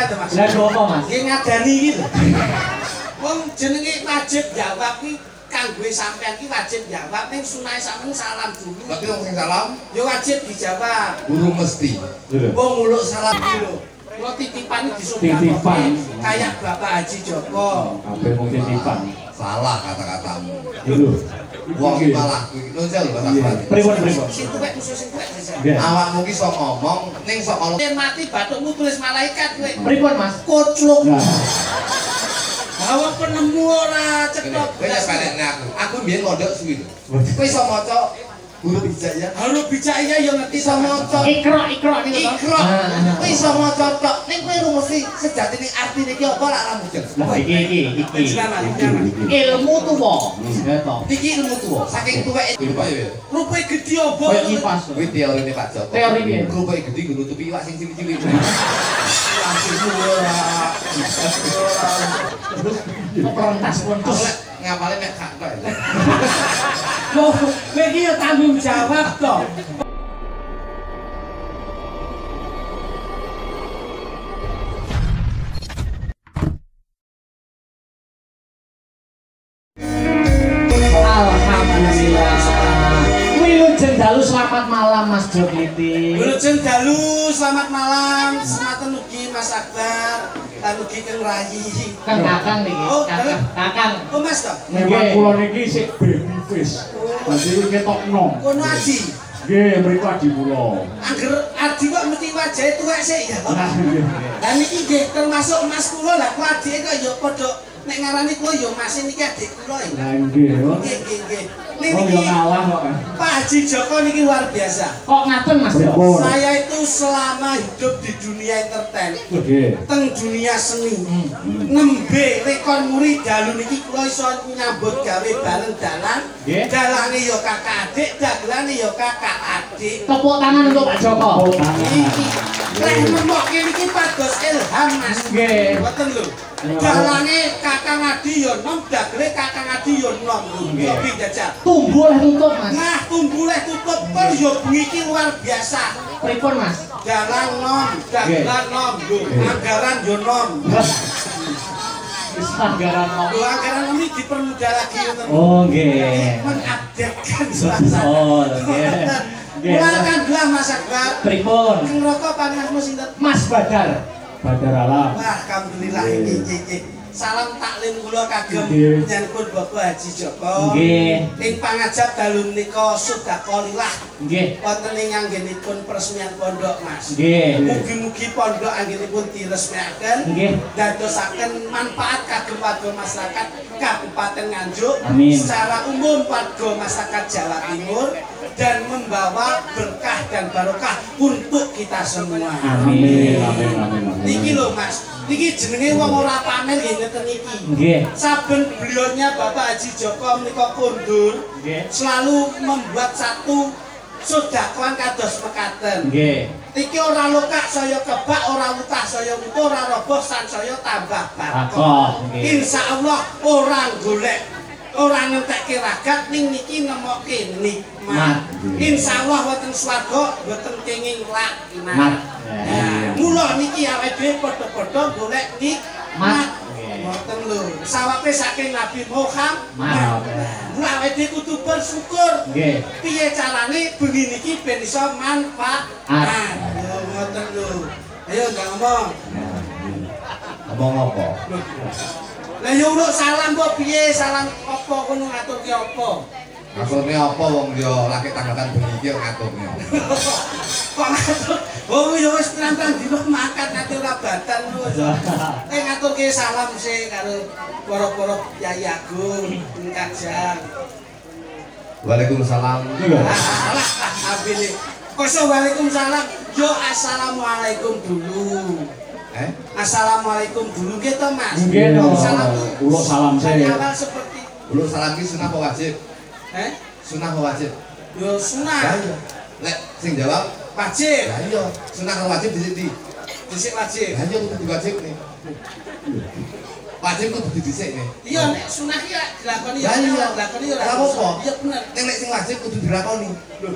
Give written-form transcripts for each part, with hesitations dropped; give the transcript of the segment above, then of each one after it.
to Mas. Lah apa Mas? Nggih ngadani iki lho. Wong jenenge wajib jawab ki kanggo sampean ki wajib jawab ning sunah sampean salam dulu. Berarti wong sing salam Ya wajib dijawab. guru mesti. Wong nguluk salam dulu. Kalau titipan disumpah kayak Bapak Haji Joko. Kabeh mung titipan. Salah kata-katamu. Lho. Wong iki malah kuwi lho jal bahasa Bali. Pripun? Sing tuwek musuh sing tuwek jajal. Nggih. Awakmu ki sok ngomong ning sok ono. Yen mati bathukmu tulis malaikat kowe. Pripun Mas? Kocluk. Nah. Hawa penemu ora cetok. Kowe ya balekne aku. Aku mbiyen mondok suwi lho. Kowe iso maca guru bijaya. Halo bijaya ya ngerti iso maca. Ikra niku to. Ikra. Kowe iso maca tok. Ning kowe rumusi sejatine artine ki apa lak ramu jeng. Lah iki. Ilmu tuwa. Nggih to. Iki ilmu tuwa. Saking tuweke rupa ya. Rupae gedhi opo? Kaya kipas. Kuwi teorine Pak Joko. Teori piye? Rupae gedhi nggo nutupi iwak sing cilik-cilik. Langsung ora. Perentas pun Ngapale mek gak tok. Loh, kowe iki ya tanggung jawab to. Alhamdulillah. Wilujeng dalu selamat malam Mas Jokiti. Wilujeng dalu selamat malam. Semanten ugi Mas Akbar, lan ugi Kang Rayi. Kang Kakang niki. Oh, Kakang. Oh Mas to. Memang kula niki sik baby face. Dadi ketokno. Kono aji. Nggih, mriku adi kula. Angger adi kok mesti wajahe tuwek sik ya. Nah, nggih. Lah niki nggih termasuk Mas kula lah, kula adike kok ya padha nek ngarani kula ya Mas niki adik kula ya. Lah nggih. Nggih. Ning Oh, niki yo ngalah kok. Pak Haji Joko niki luar biasa. Kok ngaten Mas? Saya itu selama hidup di dunia entertain, Nggih. teng dunia seni, nembe rekor muri dalu niki kula iso nyambut gawe bareng dalan. Nggih. Dalane ya kakak adik, dagelane ya kakak adik. Tepuk tangan untuk Pak Joko. Iki lek nemokke niki pados ilham Mas. Nggih. Mboten lho. Dalane Kakang Adi ya nom, dagele Kakang Adi ya nom lho. Nggih. Yo jajal. Tumbuh lah tutup Mas. Nah, tumbuh leh tutup per yo bengi iki luar biasa. Pripun Mas? Dalan nom, dagelan nom, lho. Anggaran yo nom. Wis anggaran mau. Lho anggaran ini dipermudah lagi ngoten. Oh nggih. Mengupdatekan suasana. Oh nggih. Nggih. Mulakan belah Mas Akbar. Pripun? Sing rokok panasmu sinten? Mas Badar. Badar Alam. Wah, alhamdulillah iki. Salam taklim kula kagem Nggih. nyanpun Bapak Haji Joko. Nggih. Ing pangajab dalu menika sedekah Nggih. wonten ing anggenipun peresmian pondok Mas. Nggih. Mugi-mugi pondok anggenipun diresmiaken Nggih. dadosaken manfaat kagem warga masyarakat Kabupaten Nganjuk Amin. secara umum warga masyarakat Jawa Timur dan membawa berkah dan barokah untuk kita semua. Amin. Niki lho Mas, niki jenenge wong ora pamer nggih ngeten iki. Nggih. Saben beliaunya Bapak Haji Joko menika kondur Nggih. selalu membuat satu sedekah kados mekaten. Nggih. Iki ora lokak saya kebak, ora utah saya utuh, ora roboh san saya tambah Bakoh, barokah. nggih. Insyaallah ora golek, ora ngentekke ragat ning niki nemokke nikmat. Insyaallah wonten swarga boten kenging laknat. Nah, mula niki awake dhewe padha-padha golek nikmat. Mboten lho, sawabe saking Nabi Muhammad. Mula awake dhewe kudu bersyukur. Nggih. Piye carane bengi niki ben iso manfaat. Yo ngoten lho. Ayo gak ngomong. Ngomong apa? Lah yo uruk salam kok piye? Salam apa kono ngaturke apa? Ngaturne apa wong yo laki tanggapan bengi iki ngaturne. Kok ngatur? Oh yo wis terang-terang dino makan ngatur abatan wis. Ngaturke salam sih karo para-para Yai Agung, Kajang. Waalaikumsalam. Alah, abile. Koso waalaikumsalam. Yo assalamualaikum dulu. Assalamualaikum dulu gitu Mas. Nggih to. Salam. Uluk salam sih. Awal seperti Uluk salam ki sunah apa wajib? Sunah apa wajib? yo sunah. Lah iya. Lek sing jawab Wajib. lah iya, sunah karo wajib dhisik. Dhisik wajib. Lah iya kudu diwajibne. Wajib kudu didhisikne. Iya nek sunah ki dilakoni Lah iya. dilakoni ora. Lah apa? Iya bener. Ning nek sing wajib kudu dilakoni. Lho.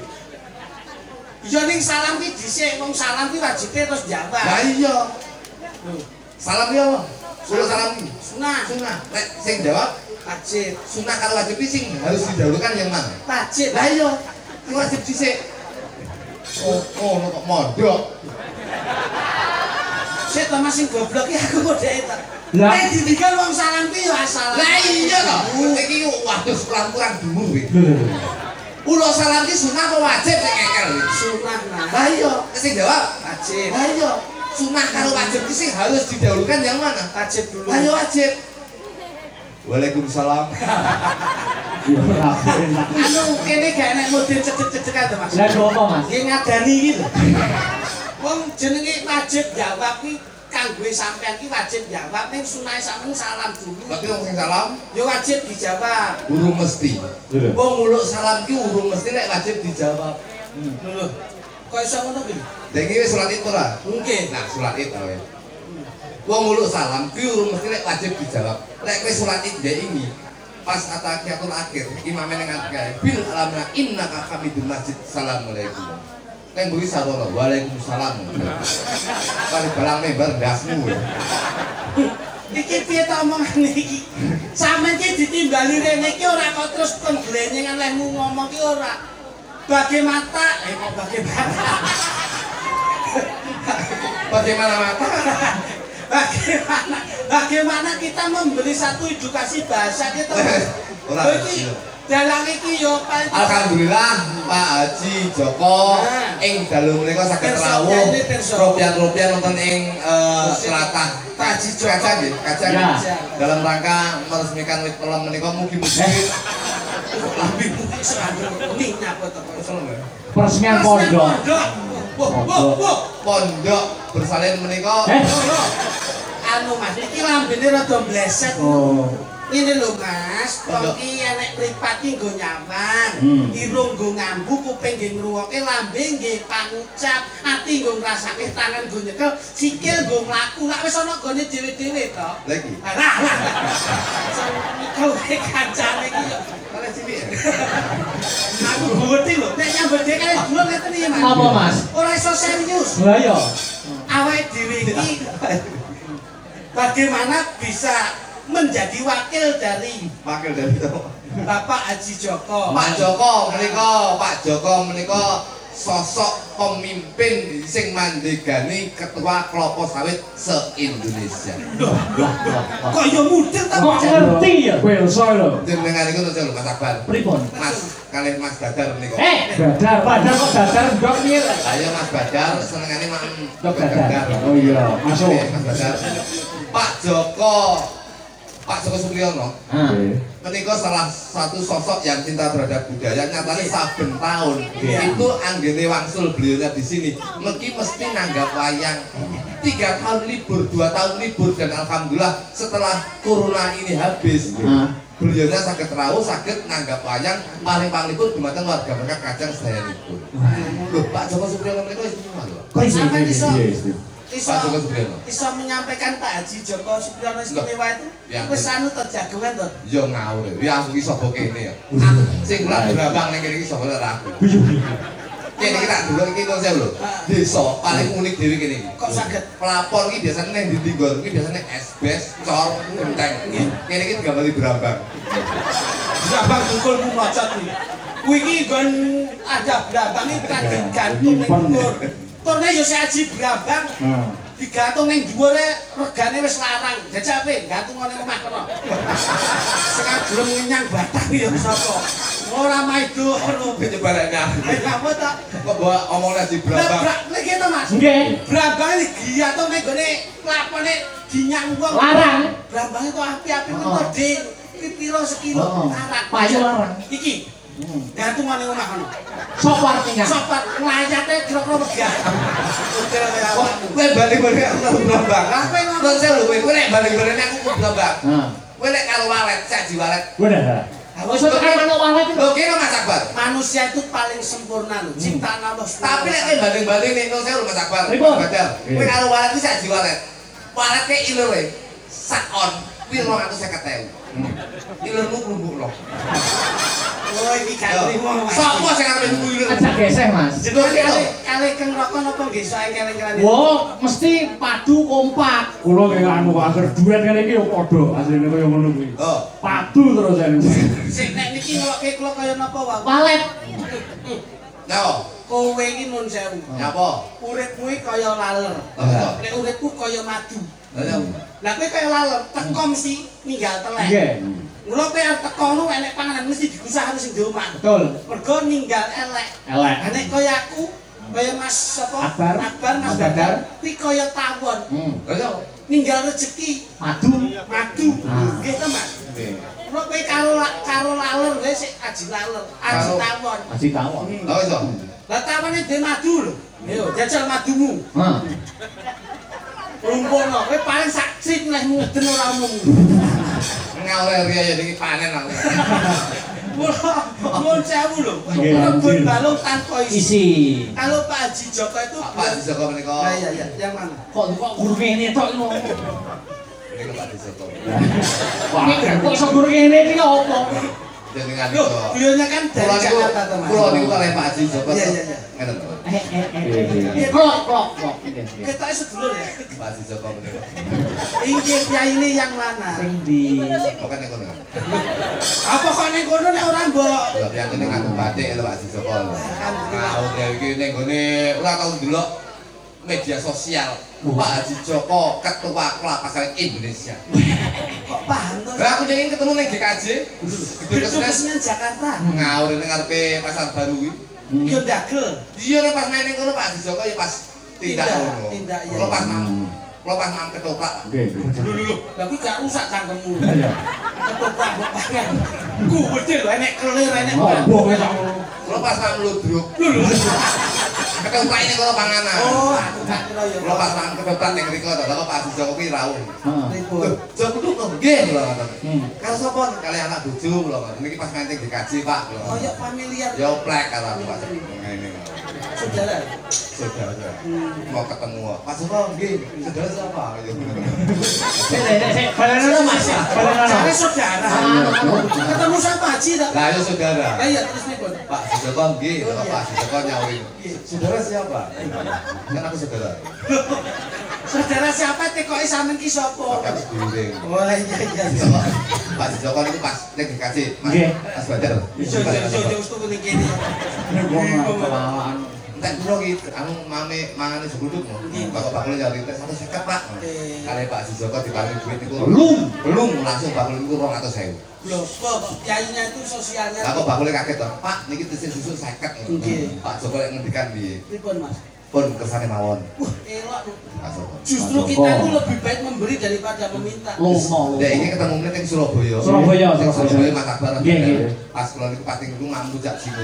Iya ning salam ki dhisik, wong salam ki wajibe terus jawab. Lah iya. Lho, Salam ki apa? Suruh salam ki. Sunah. Sunah. Nek sing jawab Wajib. sunah karo wajib ki sing harus didahulukan yang mana? Wajib. Lah iya, sing wajib dhisik. Oh, kok mondok. Sik to Mas sing goblok ki aku modheke to. Lah. Nek ditinggal wong salam ki ya asal. Lah iya to. Iki waduh kurang dhuwur kuwi. Ulo salam ki sunah apa wajib nek kekel kuwi? Sunah nah. Lah iya, sing jawab Wajib. lah iya, sunah karo wajib ki sing harus didahulukan yang mana? Wajib dulu. Lah iya wajib. Waalaikumsalam. Ya ora enak. Anu kene gak enek model cedek-cedekan to Mas. Lah apa Mas? Nggih ngadani iki lho. Wong jenenge wajib jawab ki kanggo sampean ki wajib jawab ning sunah sampeyan salam dulu. Tapi wong sing salam Ya wajib dijawab. urung mesti. Lho. Wong muluk salam ki urung mesti nek wajib dijawab. Lho. Kok iso ngono ki? Lah iki wis salat itu ora? Mungkin. Nah, salat itu wae. Wong muluk salam ki urung mesti nek wajib dijawab. Nek kowe salat itu ya ini pas atahiyatul akhir imame ning ngatek bil alamna innaka hamidul masjid assalamualaikum. Kan buri sawono waalaikumsalam. Kali balang member ndasmu. Iki piye ta omongane iki? Sampeyan ki ditimbali rene iki ora kok terus pengglenyengan lehmu ngomong ki ora. Bagaimana kok Bagaimana mata? Bagaimana kita memberi satu edukasi bahasa kita? Ora. Iki dalang iki yo paling Alhamdulillah Pak Haji Joko ing dalu menika saged rawuh rupiah-rupiah nonton ing selatah Pak Haji Joko kajang dalam rangka meresmikan wit pelem menika mugi-mugi lebih mungkin seragam kuning apa to Peresmian pondok. pondok bersalin menika anu Mas iki lambene rada bleset. Oh. Ini lho Mas, wong ki enek mripat ki nggo nyawang, irung nggo ngambu, kuping nggih ngrungokke, lambe nggih pangucap, ati nggo ngrasake, tangan nggo nyekel, sikil nggo mlaku. Lak wis ana gone dhewe-dhewe to. lagi Lah. Kau kancane iki yo. ora cilik ya Aku gede lho, nek nyambut dhewe kaya dulur ngeten iki Mas. Apa Mas? Ora iso serius. Lah iya. Awake dhewe iki bagaimana bisa menjadi wakil dari itu Bapak Haji Joko. Pak Joko menika sosok pemimpin sing mandegani ketua kelapa sawit se-Indonesia. Kok yo mudeng ta Kok ngerti ya kowe iso lho. Jenengan niku lho Mas Akbar. Pripun? Mas kalih Mas Badar menika. Badar kok dadar ndok piye? Ayo Mas Badar senengane mak Ndok dadar. Oh iya, masuk. Mas Badar. Pak Joko Supriyono menika salah satu sosok yang cinta terhadap budaya. Nyatanya saben tahun itu anggene wangsul beliaunya di sini mesti nanggap wayang 3 tahun libur, 2 tahun libur, dan alhamdulillah setelah corona ini habis beliaunya sakit rawuh, sakit nanggap wayang paling pun dumateng warga mereka kajang sedaya libur. Loh, Pak Joko Supriyono menika istimewa lho. Kok sampean Pak Joko Supriyono iso menyampaikan Pak Haji Joko Supriyono istimewa itu wis anu terjagungan to. Yo ngawur, ya aku iki sapa kene ya. Sing lak Brambang ning kene iki sapa ora aku. Kene iki tak delok iki konsep lho. Desa paling unik dhewe kene iki. Kok saged Pelapor iki biasane ning ndi nggon iki biasane esbes, cor, genteng. Kene iki digambali Brambang. Brambang tungkulmu macet iki. Kuwi iki nggon ada Brambang iki kan digantung ning dhuwur. Turne yo Haji Brambang. Digantung ning dhuwure regane wis larang. Jajape gantung ning omah kono. Sing durung ngenyang batang ya sapa. Ora maido ngono Penyebarannya. apa ta? Kok bawa omong Haji Brambang. Lah iki to Mas. Nggih. Brambang iki giatung ning gone lakone dinyang wong. Larang. Brambang itu api-api mentor ding. Iki piro sekilo larang. Payu larang. Iki gantung ning omah kono. Sapa artinya? Sopat nglayate kira-kira megah. Kowe balik-balik aku Brambang. Lah kowe ngono sih lho kowe nek balik-balik aku ku Brambang. Kowe nek karo walet, Haji walet. Bener. Wis tekan manuk walet itu. Lho kene Mas Akbar. Manusia itu paling sempurna lho. Ciptaan Allah. Tapi nek kowe balik-balik ning ngono sih lho Mas Akbar. Badal. Kowe karo walet iki Haji walet. Walet ke ilure sak on kuwi 250.000. Ilurmu klumbuk lho. Oh iki gak trimo. Sopo sing arep kuwi? Ajak geseh, Mas. Jenenge kali keng rokok napa nggih iso engkel-engkelan. Wo, mesti padu kompak. Kula nggih anu kok akhir duet ngene iki yo padha asline kaya ngono kuwi. Oh, Padu terus jane. Sik nek niki ngelokke kula kaya napa wae. Walet. nyawa. Kowe iki nun sewu. Nyapa? Uripmu iki kaya laler. Nek uripku kaya madu. Lah kowe kaya laler, teko mesti ninggal telek. Nggih. Mula kowe arep teko nu enek panganan mesti digusah karo sing di omah. Betul. Mergo ninggal elek. Elek. Nek kaya aku, kaya Mas sapa? Akbar. Mas Badar. Kuwi kaya tawon. Ninggal rezeki. Madu. Madu. Nggih to, Mas? Nggih. Mula kowe karo laler kowe sik aji laler, aji tawon. Masih tawon. Oh iso. Lah tawone dhe madu lho. Yo jajal madumu. Hah. Rumpono, kowe paling sak crit leh muden ora umum. Ngawur riya ya iki panen aku. Mun sewu lho. Nggih, Rebut anjir. balung tanpa isi. Isi. Kalau Pak Haji Joko itu Pak Disoko menika. iya, yang mana? Kok guru kene tok lho. Menika Pak Disoko. Wah, kok iso guru kene iki opo? Jenengan Loh, iso. beliaunya kan dari Jakarta teman. Kula niku kalih Pak Haji Joko. Iya. Ngeten to. Klok. Kita sedulur ya. Pak Haji Joko menika. Inggih ya ini yang mana? Sing di Pokoke nek ngono. Apa kok ning kono nek ora mbok? Lha yang ngene ngaku batik lho Pak Haji Joko. Mau iki ning gone ora tau ndelok media sosial. Pak Haji Joko Ketua Kelapasan Indonesia. Kok paham to? Lah aku ingin ketemu ning GKJ. Gedung Jakarta. Ngawur ning ngarepe Pasar Baru kuwi. Yo dagel. Iya nek pas main ning kono Pak Haji Joko ya pas tindak ngono. Tindak, iya. Kalau pas mam ketoprak. Nggih. Lho. Lah kuwi gak rusak cangkemmu. Iya. Ketoprak mbok pangan. Ku bedil lho enek kelir enek. Opo wis ngono. Kalau pas mam ludruk. Ketoprak ini kalau panganan. Oh, aku gak kira ya. Kalau pas mam ketoprak ning mriko to, kalau Pak Haji Joko kuwi rawuh. Heeh. Ribut. Joko tuh nggih lho ngoten. Kalau sapa kali anak bojo lho ngoten. Niki pas main ning dikaji Pak lho. Oh ya familiar. Ya plek karo aku Pak. Ngene. Saudara. Saudara. Mau ketemu. Pak Joko nggih, saudara siapa? Ya Balenono Mas. Cari saudara. Ketemu sama Haji tak? Lah ya saudara. Lah iya terus nih Bon. Pak Joko nggih, Pak Joko nyawuri. Saudara siapa? Kan aku saudara. Saudara siapa tekoki sampean ki sapa? Pak Sedulur. Oh iya. Pak Joko niku pas nek dikasih Nggih. Mas Badar. Iso wis tuku ning kene. Pengalaman. Tak kira iki anu mame mangane sebuduk mo. Bapak bakul nyari tes 150 Pak. Kali Pak Joko diparingi duit niku belum langsung bakul niku 200.000. Loh, kok kiainya itu sosialnya. Lah kok bakule kaget to. Pak niki tesin susu 50. Nggih. Pak Joko lek ngendikan piye? Pripun Mas? Pun kersane mawon. Wah, elok. Pak Joko. Justru kita itu lebih baik memberi daripada meminta. Lomo. Dek iki ketemu meneh ning Surabaya. Surabaya, Ning Surabaya Mas Akbar. Nggih, nggih. Pas kula niku pasti niku ngambu jak singur.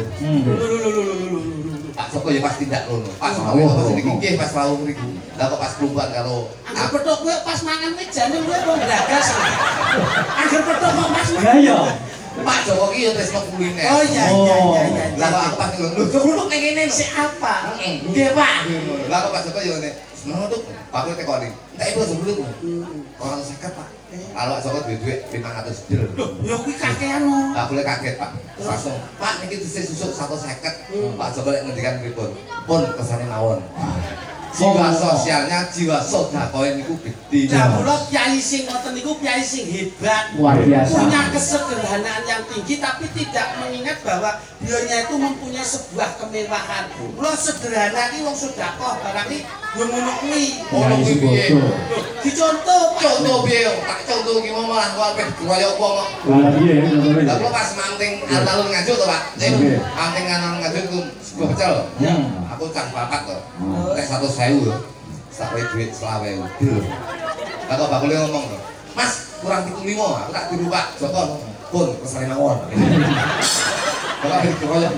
Lho. Pak Joko ya pas tindak ngono. Pas mau pas niki nggih pas wau mriku. Lah kok pas kelumpuan karo Angger petok kowe pas mangan mejane kowe kok ndagas. Angger petok kok Mas. Lah iya. Pak Joko ki ya tresno kuliner. Oh iya. Lah kok aku pas ngono. Lho Dulu ning kene sik apa? Nggih, Pak. Lah kok Pak Joko ya ngene. Ngono tuh, Pak kowe tekoni. Entek iku sebelum. Orang 50 Pak. Kalau Pak Joko duwe 500 dir. Loh, ya kuwi kakean lho. Lah boleh kaget Pak. Langsung, Pak niki dhisik susuk 150. Pak Joko lek ngendikan pripun? Pun kesane mawon. Jiwa sosialnya, jiwa sedekah niku gede. Nah, kula kiai sing ngoten niku kiai sing hebat. Luar biasa. Punya kesederhanaan yang tinggi tapi tidak mengingat bahwa beliaunya itu mempunyai sebuah kemewahan. Kula sederhana iki wong sedekah barang iki yo ngono kuwi. Ono kuwi piye? Dicontoh, Contoh piye? Tak contoh ki mau malah kok ape kaya apa kok. Lah piye ngono. Lah kula pas manting alun ngaju to, Pak. Manting alun ngaju itu sego pecel. Aku cah bapak to. Nek 100.000 lho. Sak wae duit 20.000. Lah kok bakule ngomong to. Mas, kurang 75, aku tak tiru Pak Joko. Pun kesane mawon. Kok ape dikeroyok.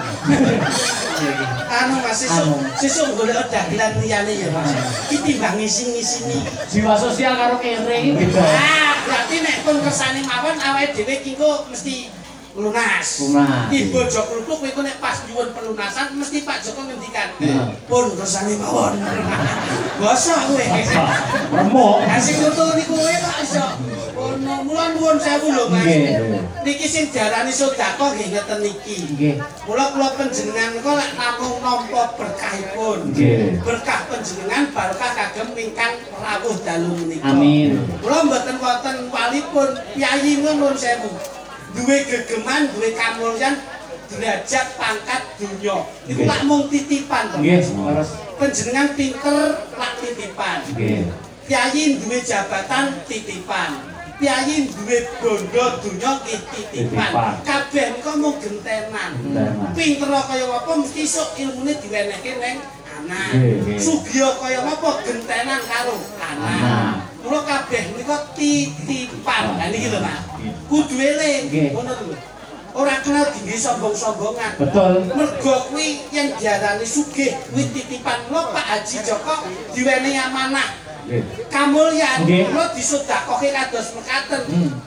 anu Mas sesuk golek dagelan liyane ya Mas. Iki timbang ngisi-ngisini. Jiwa sosial karo kere iki beda. Berarti nek pun kersane mawon awake dhewe iki kok mesti lunas. Ibu Joko Kluk iku nek pas nyuwun pelunasan mesti Pak Joko ngendikan, "Pun kersane mawon." Basa kowe. Remuk. Lah sing nutul niku kowe kok iso. Ono Mula nuwun sewu lho Mas. Niki sing diarani sedekah nggih ngeten iki. Nggih. Mula kula panjenengan kok lek namung nampa berkahipun. Berkah panjenengan barokah kagem ingkang rawuh dalu menika. Amin. Mula mboten wonten walipun piyayi nuwun sewu. Duwe gegeman, duwe kamulyan derajat pangkat dunya. Iku lak mung titipan to. Nggih, panjenengan pinter lak titipan. Nggih. Piyayi duwe jabatan titipan. Piyayi duwe bondo donya titipan. Kabeh nika mung gentenan. Pinter kaya apa mesti sok ilmune diwenehke ning anak. Sugih kaya apa gentenan karo anak. Mula kabeh nika titipan. Lah niki lho Mas. Kudu eling. Ngono lho. Ora kenal dinggi sombong-sombongan. Betul. Mergo kuwi yen diarani sugih kuwi titipan. Lho Pak Haji Joko diwenehi amanah. Kamulyan kula disedekahke kados mekaten.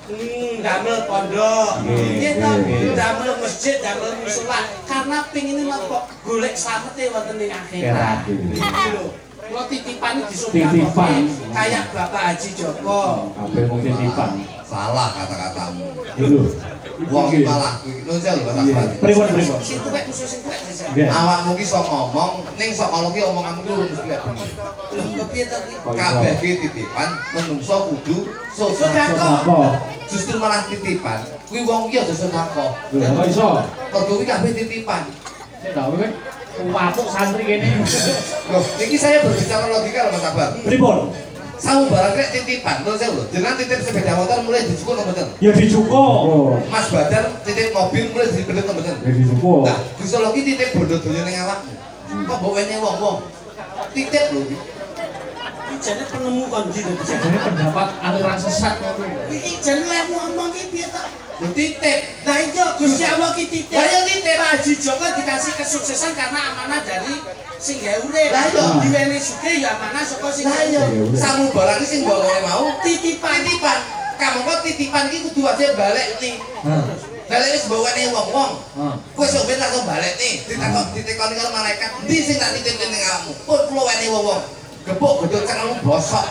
Damel pondok. Nggih to, damel masjid, damel musala karena pengine napa golek slamete wonten ing akhirat. Iki lho. Kula titipan disedekahke kayak Bapak Haji Joko. Kabeh mung titipan. Salah kata-katamu. Lho. Wong malah kuwi lho jare Mas. Pripun? Sing tuwek khusus sing tuwek. Awakmu ki sok ngomong ning sok ngono ki omonganmu ki mesti gak bener. Lho kepiye to iki? Kabeh ki titipan menungso kudu sedekah. Justru malah titipan. Kuwi wong ki aja sedekah. Lho kok iso? Mergo kuwi kabeh titipan. Nek tak kowe wapuk santri kene. Loh, iki saya berbicara logika lho Mas Sabar. Pripun? Sawu barang rek titipan, lho saya lho. Jenengan titip sepeda motor mulai dicukur to mboten? Ya dicukur. Mas Badar titip mobil mulai dibelet to mboten? Ya dicukur. Nah, Gusti Allah ki titip bondo donya ning awakmu. Kok mbok wene wong-wong. Titip lho iki. Iki jane penemu kon ndi lho. Jane pendapat aliran sesat ngono. Iki jane lek ngomong iki piye to? Titip. Nah iya Gusti Allah ki titip. Lah ya titip Pak Haji Joko dikasih kesuksesan karena amanah dari sing gawe urip. Lah iya diwene sugih ya amanah saka sing gawe. Lah iya samu barang iki sing mbok mau titipan. Kamu kok titipan iki kudu aja balik nih. Balik wis bawane wong-wong. Kowe sok ben tak balik nih. Ditekoni karo malaikat. Ndi sing tak titip ning awakmu? Pun kula wene wong-wong. Gepuk godhong cengelmu bosok.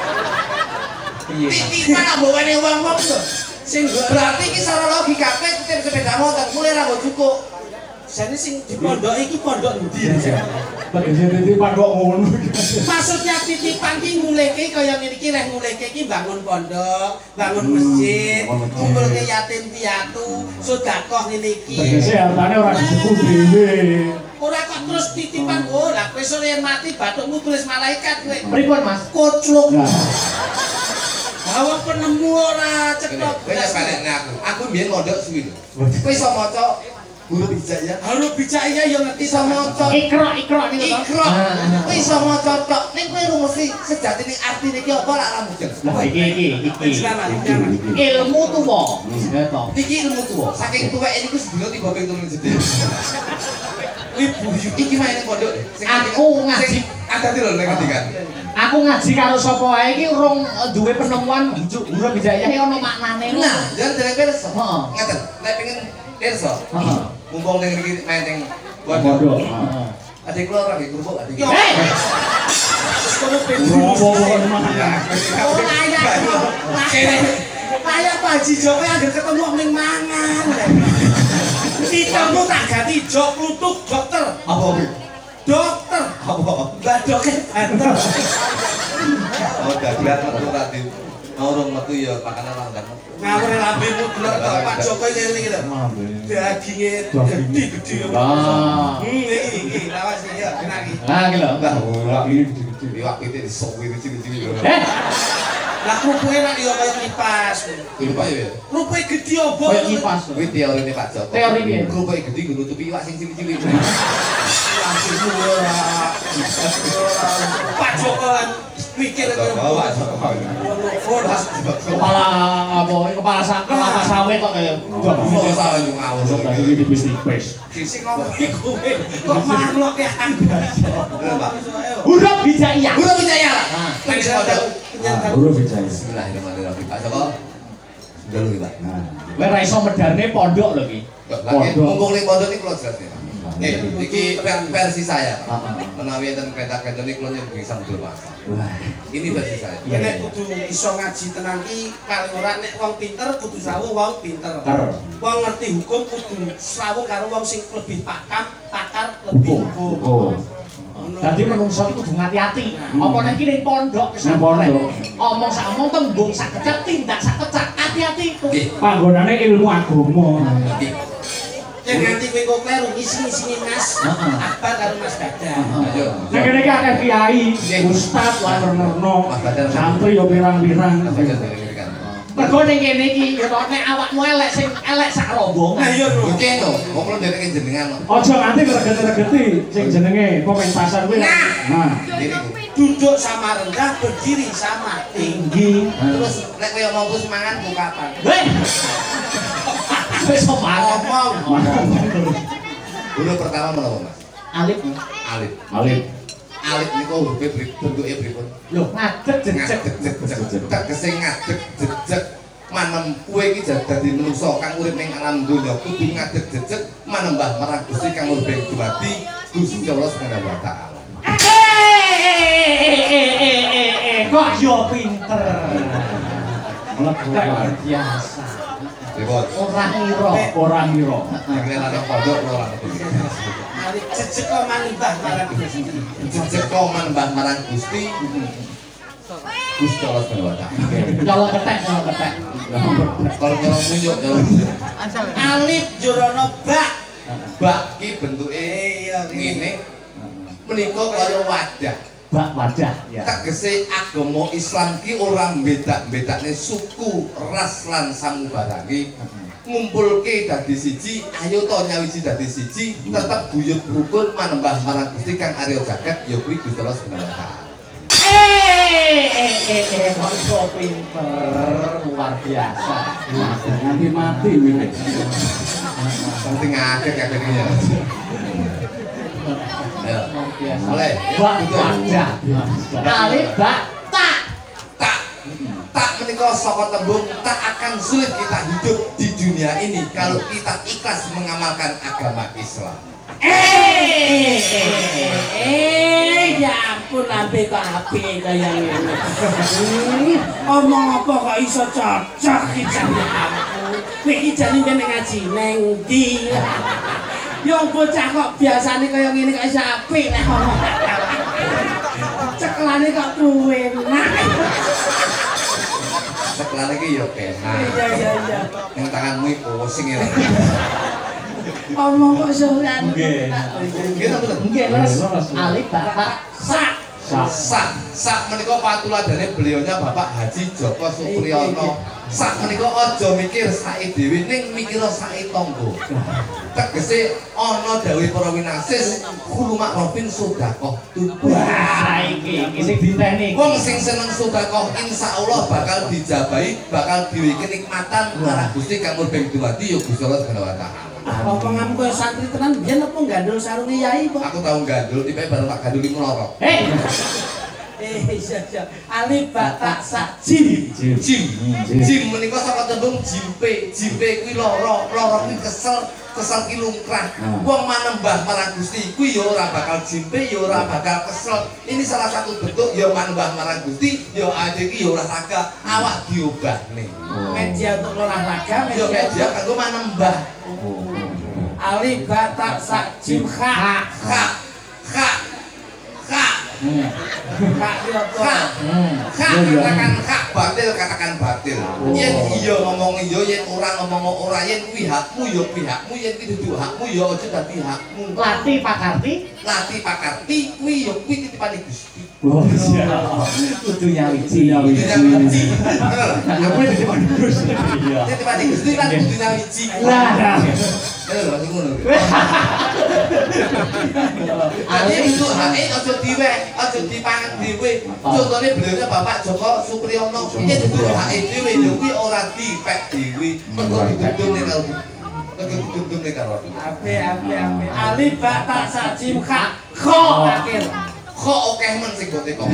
Titipan tak bawane wong-wong lho. Sing berarti iki secara logika kowe titip sepeda motor mulai ra mbok cukup. Jane sing dipondok iki pondok endi? Tegese titipan kok ngono. Maksudnya titipan ki nguleke kaya ngene iki reh nguleke iki bangun pondok, bangun masjid, kumpulke yatim piatu, sedekah ngene iki. Tegese hartane ora dicukup dhewe. Ora kok terus titipan oh lah kowe sore mati batukmu tulis malaikat kowe. Pripun Mas? Kocluk. Bahwa penemu ora cetok. Kowe balekne aku. Aku mbiyen mondok suwi lho. Kowe iso maca huruf hijaiyah. Huruf hijaiyah yo ngerti Iso maca ikra niku to. Ikra. Kowe iso maca tok. Ning kowe rumus sejatine artine ki apa lak ra mujeng. Lah iki. Ilmu tuwa. Iki ilmu tuwa. Saking tuweke niku sedina tiba ping 3 jedhe. Ibu iki maine pondok. Aku ngaji. Ada lho nek ngendikan. Aku ngaji karo sapa wae iki urung duwe penemuan huruf hijaiyah iki ana maknane. Nah, jan derek pirsa. Heeh. Ngaten, nek pengen pirsa. Heeh. Mumpung ning mriki main ning Pondok. Adik kula ora nggih kerupuk adik. Kayak Pak Haji Joko anggere ketemu ning mangan. Titamu tak ganti jok klutuk dokter. Apa kuwi? Dokter. Apa? Badoke banter. Oh, dagelan metu tadi. Urung metu ya pakanan langgan. Ngawur lambemu bener to Pak Joko ini lho. Daginge gede-gede. Ah. Iki lawas iki ya kena iki. Ah iki lho. Enggak, ora iki gede-gede. Iwak pite disok iki cilik-cilik lho. Lah krupuke nek yo kaya kipas. Kipas ya. Krupuke gede opo? Kayak kipas. Kuwi teorine Pak Joko. Teori piye? Krupuke gede nggo nutupi iwak sing cilik-cilik. Langsung ora. Pak Joko mikir Pak Joko. Kepala apa? Kepala sawit kok kaya Kok salah yo ngawur. Iki tipis-tipis. Sisi ngomong iku kok makhluk ya. huruf hijaiyah. Huruf hijaiyah. Nah, Huruf hijaiyah. Bismillahirrahmanirrahim. Pak Joko. Dulu iki, Pak. Nah, kowe ra iso medarne pondok lho iki. Lagi mumpung ning pondok iki kula jelasne. Iki versi saya. Menawi enten kereta-kereta ini kalau yang bisa betul Mas. Ini versi saya. Nek kudu iso ngaji tenan iki paling ora nek wong pinter kudu srawung wong pinter. Wong ngerti hukum kudu srawung karo wong sing lebih pakar lebih hukum. Dadi menungso kudu ngati-ati. Apa nek iki ning pondok pesantren. Omong sak omong tembung sak kecap tindak sak kecap. Hati-hati. Panggonane ilmu agama. Yang nanti kowe kok kleru ngisi-ngisini Mas Akbar karo Mas Badar. Nek kene iki akeh kiai, ustaz lan nerno, santri yo pirang-pirang. Mergo ning kene iki ya nek awakmu elek sing elek sak rombongan. Nah iya lho. Oke to, kok kula ndereke jenengan. Aja nganti regeti-regeti sing jenenge pementasan kuwi. Nah, Duduk sama rendah, berdiri sama tinggi. Terus nek kowe mau semangat ku kapan? Wis ngomong. Dulu pertama menapa Mas? Alif. Alif. Alif. Alif niku hurufe bentuke pripun? Lho, ngadeg jejeg. Tegese ngadeg jejeg manem kowe iki dadi menungso kang urip ning alam donya kudu ngadeg jejeg manembah marang Gusti kang urip ing dumadi Gusti Allah Subhanahu wa taala. Kok yo pinter. Luar biasa. Orang ngira. Nek ana pondok ora. Mari jejeg kok manembah marang Gusti. Jejeg kok manembah marang Gusti. Gusti Allah Subhanahu wa taala. Kalau ketek. Kalau munyuk Alif jurono bak. bak ki bentuke ngene. Menika kaya wadah. Bak wadah ya. Tegese agama Islam ki ora mbeda-bedakne suku, ras lan samubarake. Ngumpulke dadi siji, ayo to nyawiji dadi siji, tetep guyub rukun manembah marang Gusti kang Arya Jagat ya kuwi Gusti Allah Subhanahu wa taala. Kok pinter luar biasa. Nganti mati wingi. Penting akeh iki ya. Ya. Oleh Bak wadah. Alif bak tak. Tak menika saka tembung tak akan sulit kita hidup di dunia ini kalau kita ikhlas mengamalkan agama Islam. Ya ampun ampe kok api kaya ngene. Omong apa kok iso cocok iki jane ampun. Kowe iki jane kene ngaji nang ndi? Yo bocah kok biasane kaya ngene kok iso apik nek ngomong. Ceklane kok enak. Setelah iki yo penak. Iya. Yang tanganmu iki pusing ya. Omong kok soran. Nggih, betul. Nggih, Mas. Alif bak sak. Sak menika patuladane beliaunya Bapak Haji Joko Supriyono. Sak menika aja mikir sake dhewe ning mikira sake tangga. Tegese ana dawuh para winasis khulu makrofin sedekah tubuh. Wah, iki sing diteni. Wong sing seneng sedekah insyaallah bakal dijabahi, bakal diwehi kenikmatan marang Gusti kang murbeng dumadi ya Gusti Allah Subhanahu wa taala. Apa ngamu santri tenan biyen apa gandul sarunge yai kok? Aku tau gandul, tipe bareng tak gandul iki mloro. Iya. Alif bak tak sak jim. Jim menika saka tembung jimpe. Jimpe kuwi loro kuwi kesel ki lungkrah. Wong manembah marang Gusti kuwi ya ora bakal jimpe, ya ora bakal kesel. Ini salah satu bentuk ya manembah marang Gusti, ya ade iki ya olahraga, awak diobahne. Media untuk olahraga, media kanggo manembah. Alif bak tak sak jim kha. Katakan batil. Yen iya ngomong iya, yen ora ngomong ora, yen kuwi hakmu ya pihakmu, yen kuwi dudu hakmu ya aja dadi hakmu. Lati pakarti kuwi ya kuwi titipane Gusti. Oh iya. Kudu nyawiji. Ya kuwi titipane Gusti. Iya. Titipane Gusti lan kudu nyawiji. Lah. Masih ngono. Ane itu hake aja diwek, aja dipangan dhewe. Contone beliaunya Bapak Joko Supriyono, iki dudu hake dhewe lho kuwi ora dipek dhewe. Mergo didudune karo Ape. Alif bak tak sak jim kha. Kho akhir. Kho akeh men sing bote kok.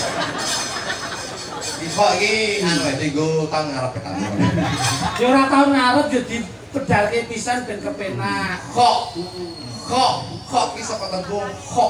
Kho iki anu dienggo tang ngarep kan. Ya ora tau ngarep yo dipedalke pisan ben kepenak. Kho Kok ki saka tembung kok.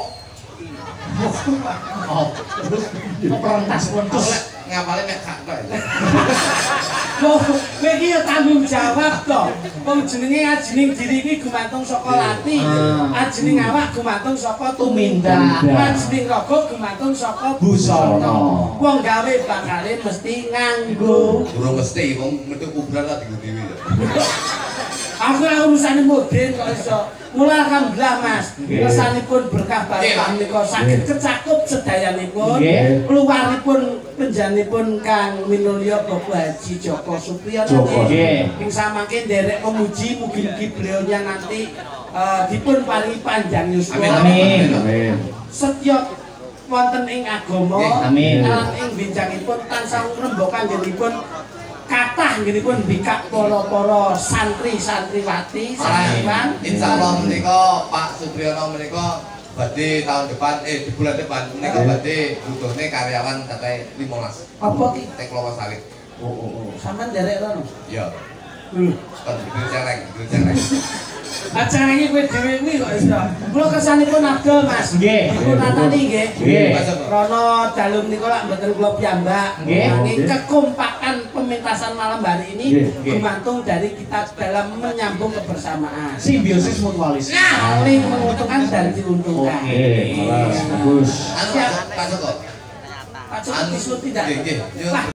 Terus perentas Aku lek ngapale mek gak kok. Loh, kowe iki ya tanggung jawab to. Wong jenenge ajining diri iki gumantung saka lati. Ajining awak gumantung saka tumindak. Ajining raga gumantung saka busana. Wong gawe bakale mesti nganggo. Durung mesti wong metu kubran lah dienggo dhewe ya. Aku ora urusane moden kok iso. Mula alhamdulillah Mas. Kesanipun berkah barokah menika saged kecakup sedayanipun. Keluaripun penjanipun Kang Minulya Bapak Haji Joko Supriyono nggih. Ing samangke nderek memuji mugi-mugi beliaunya nanti dipun paringi panjang yuswa. Amin. Setya wonten ing agama. Amin. Lan ing benjangipun tansah ngrembaka anggenipun kathah nggihipun bikak para santri-santriwati sakiman. Insyaallah menika Pak Supriyono menika badhe tahun depan di bulan depan menika badhe butuhne karyawan cacahe 15. Apa ki? Teknologi sawit. Sampeyan nderek rono. Iya. Kan bikin celeng. Acara iki kowe dhewe kuwi kok iso. Kula kesanipun adol Mas. Nggih. Kula natani nggih. Nggih. Rono dalem niku lak mboten kula piyambak. Nggih. Kekompakan pementasan malam hari ini gumantung dari kita dalam menyambung kebersamaan. Simbiosis mutualis. Saling menguntungkan dan diuntungkan. Oke, bagus. Anu Pak Joko. Pak Joko disuruh tidak. Nggih.